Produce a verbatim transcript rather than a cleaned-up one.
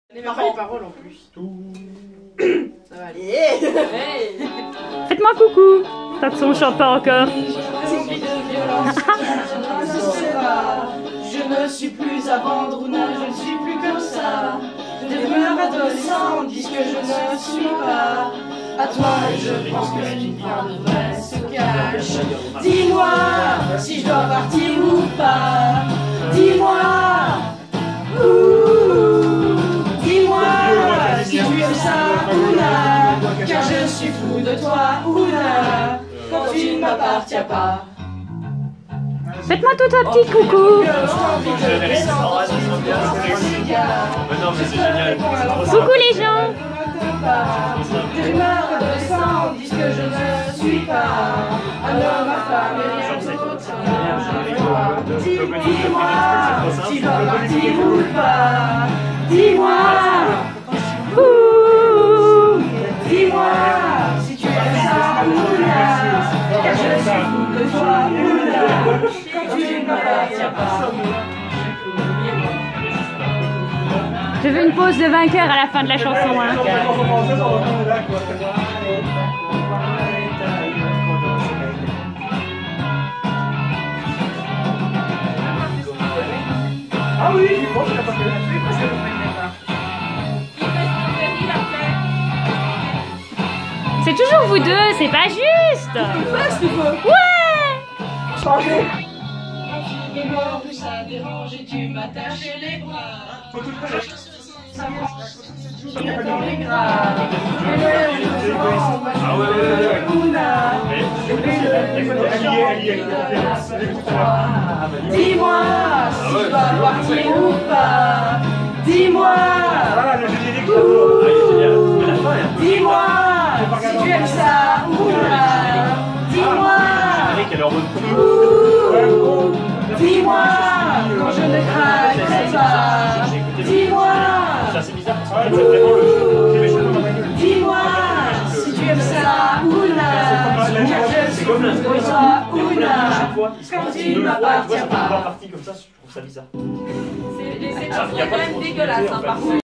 n'est même pas les paroles en plus. Ça va aller. Hey. Faites-moi coucou. Tant que son chante pas encore. Je ne suis plus à vendre ou non, je ne suis plus comme ça. Je demeure adolescent, dis que je ne suis pas. À toi, je pense que une part de vrai se cache. Dis-moi si je dois partir ou pas. Dis-moi. Dis-moi si tu aimes ça ou non, car je suis fou de toi ou non, quand tu ne m'appartiens pas. Faites-moi tout un petit coucou. Coucou les gens. Des rumeurs adolescentes disent que je ne suis pas un homme, ma femme et rien d'autre. Dis-moi si je dois partir ou pas. Dis-moi. Dis-moi si tu aimes ça ou là, car je suis fou de toi ou là, quand tu ne m'appartiens pas. Je veux une pause de vainqueur à la fin de la chanson. Hein. Ah oui, je pense que t'as pas fait là-dessus parce que je ne C'est toujours vous deux, c'est pas juste. Ouais. changer. Ça dérange et tu m'attaches les bras. Dans les gras. Ah ouais, ouais, Dis-moi si je dois partir ou pas. Dis-moi. voilà le générique d'abord. Dis-moi si tu aimes ça ou là. Dis-moi. Dis-moi quand je ne craquerai pas. Dis-moi. Dis-moi si tu aimes ça ou là. Car je suis fou de toi ou là, quand tu ne m'appartiens pas. Comme ça, je trouve ça bizarre. C'est quand même dégueulasse, hein, par contre.